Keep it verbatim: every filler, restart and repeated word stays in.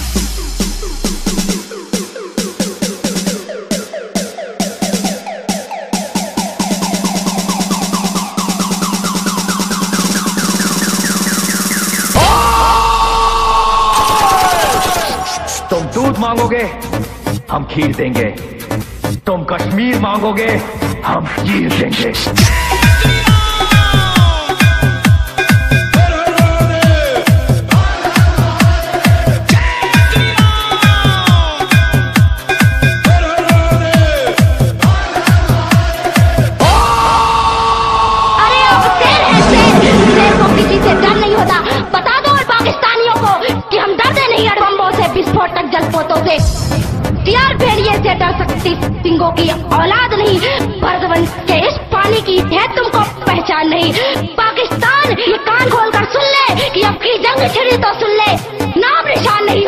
तुम दूध मांगोगे हम खीर देंगे, तुम कश्मीर मांगोगे हम खीर देंगे। यार भेड़िए से डर सकती सिंगों की औलाद नहीं, बरदवंश के इस पानी की है तुमको पहचान नहीं। पाकिस्तान ये कान खोल कर सुन ले कि अब की जंग छिड़ी तो सुन ले, नाम निशान नहीं